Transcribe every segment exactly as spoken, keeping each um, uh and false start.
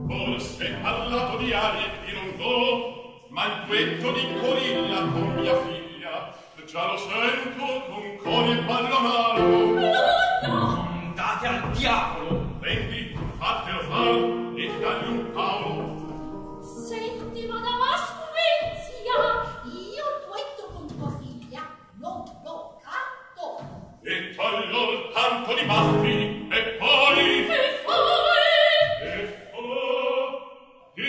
Forse parlato di aria e di rondò, ma il duetto di Corilla con mia figlia, già lo sento con coni e ballo amaro. No, no! Andate al diavolo! Prendi, fatelo far e dagli un paolo. Senti, madama Scuvenzia, io il duetto con tua figlia non lo canto. E toglio il canto di baffi e poi... E poi... Ti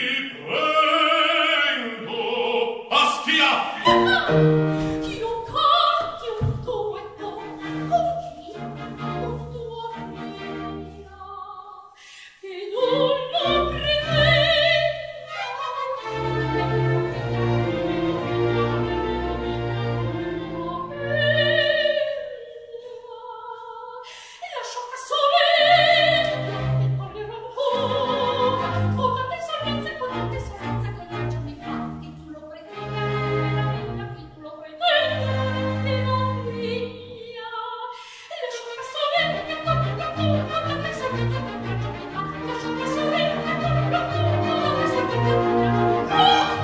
prendo a schiaffi! Io canti un duetto con chi? Con tua figlia, che non lo la sciocca sorella e parlerà un po', con tante sorprese, con tante sorprese che non già mi fa, che tu lo pretendi, che tu lo pretendi, la figlia. E la sciocca sorella che parlerà un po', con tante sorprese che non già mi fa, la sciocca sorella che parlerà un po', con tante sorprese che non già mi fa.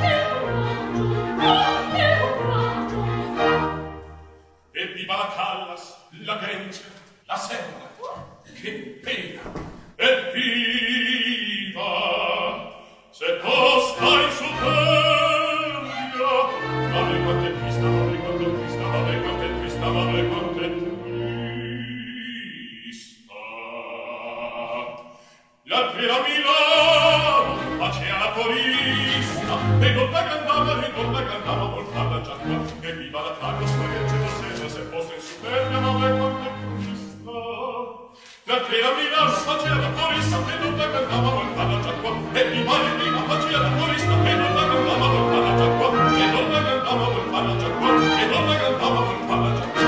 Oh, che coraggio, oh, che coraggio. E viva la Callas, la Gence, la Serra! Che pena! E viva! Se posta in superbia! Madre quanto è trista, madre quanto è trista, madre quanto è trista, madre quanto è trista. L'altri la Milano facea la corista, e non la cantava, e non la cantava, vol farla già qua. E viva la Callas, la Gence, la Serra, se posta in superbia, madre quanto è trista. L'altri la Milano facea la corista, e non la cantava, vol farla già qua. E viva la prima facea la corista, e non la cantava, vol farla già qua. E non la cantava, vol farla già qua. E non la cantava, vol farla già qua.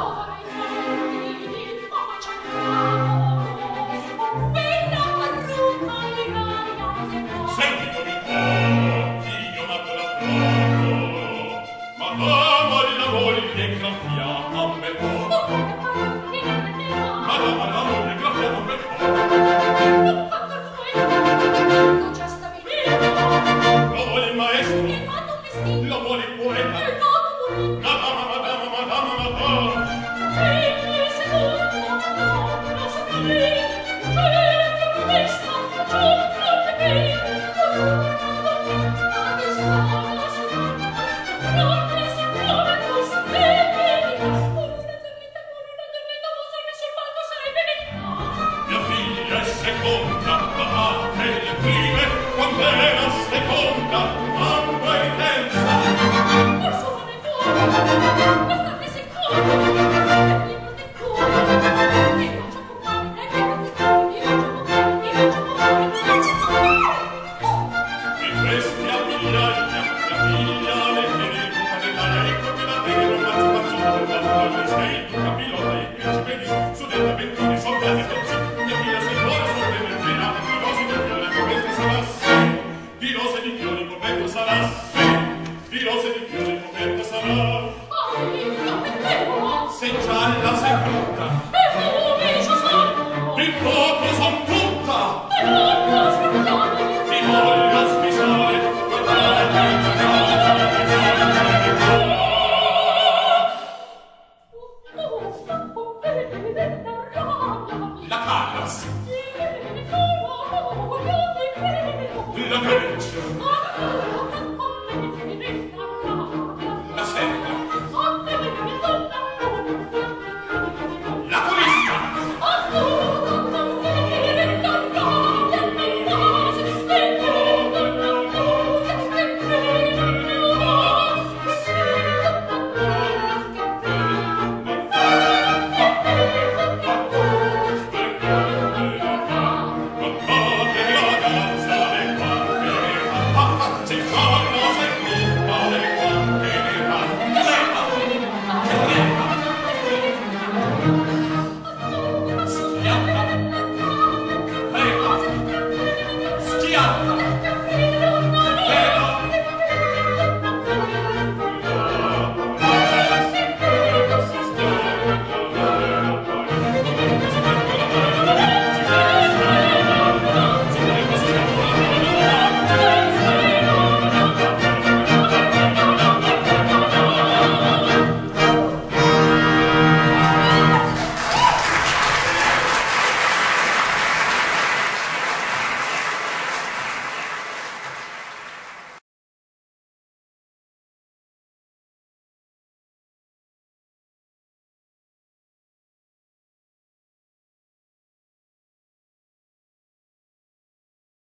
Sentito di tuo, io m'ato la trovo, madama la moglie graffiata a me po'. Madama la moglie graffiata a me po'. Lo vuole il maestro, lo vuole il poeta. Madama, madama, madama, madama. Mia figlia è seconda, ma e le prime, quando era seconda, quando è terza. Mi presti a migliaia, la figlia le tiene il buca dell'aria, e come la tiene non faccio panzona del ballo, e sei tu capilota e principe di su della ventini soldati e pezzi. Mia figlia se vuole sorte nel pieno, di rose di fiori coperto sarà sì, di rose di fiori coperto sarà sì, di rose di fiori coperto sarà. Se gialla sei brutta, di poco son tutta, ti voglio spisare, guardare senza casa, la Callas, la Gence,